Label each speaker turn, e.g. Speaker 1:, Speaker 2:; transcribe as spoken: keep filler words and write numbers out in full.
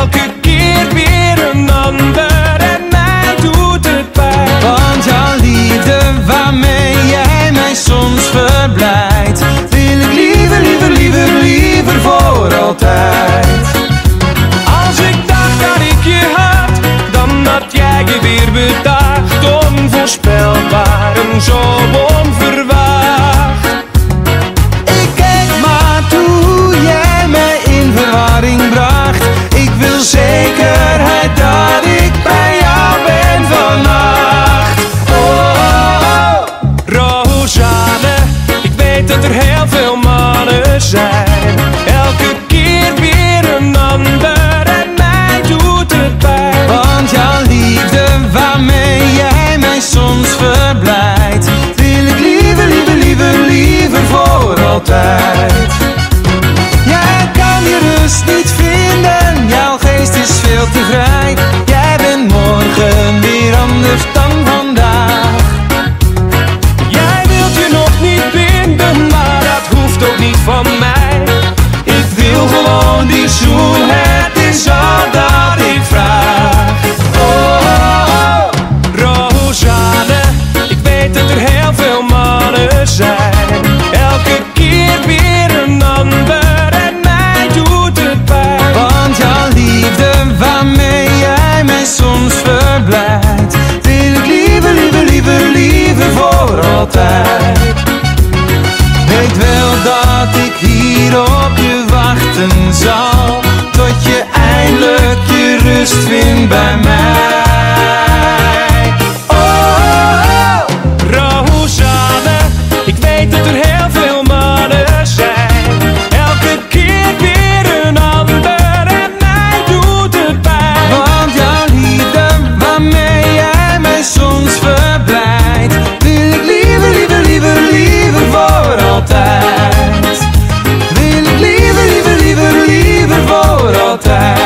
Speaker 1: elke keer weer een ander en mij doet het pijn.
Speaker 2: Want jouw liefde waarmee jij mij soms verblijdt, wil ik liever, liever, liever, liever voor altijd.
Speaker 1: Als ik dacht dat ik je had, dan had jij je weer bedacht. Onvoorspelbaar en zo onverwacht.
Speaker 2: Ik keek maar toe hoe jij mij in verwarring bracht. Ik wil zekerheid dat ik bij jou ben vannacht. Oh, oh, oh.
Speaker 1: Rosanne, ik weet dat er heel veel mannen zijn. Elke keer weer een ander en mij doet het pijn.
Speaker 2: Want jouw liefde waarmee jij mij soms verblijdt, wil ik liever, liever, liever, liever voor altijd. Jij kan je rust niet vinden, jouw geest is veel te vrij. Jij bent morgen weer anders dan vandaag.
Speaker 1: Jij wilt je nog niet binden, maar dat hoeft ook niet van mij.
Speaker 2: Ik wil gewoon die zoen, het is al dat ik vraag. Oh, oh, oh.
Speaker 1: Rosanne, ik weet dat er heel veel mannen zijn. Elke keer weer een ander en mij doet het pijn.
Speaker 2: Want jouw liefde waarmee jij mij soms verblijdt, wil ik liever, liever, liever, liever voor altijd. Weet wel dat ik hier op je wachten zal, tot je eindelijk je rust vindt bij mij. Oh, oh, oh.
Speaker 1: Rosanne, ik weet dat er heel veel mannen zijn. Elke keer weer een ander en mij doet het pijn.
Speaker 2: Want jouw liefde waarmee jij mij soms verblijdt, wil ik liever, liever, liever, liever voor altijd. Wil ik liever, liever, liever, liever voor altijd.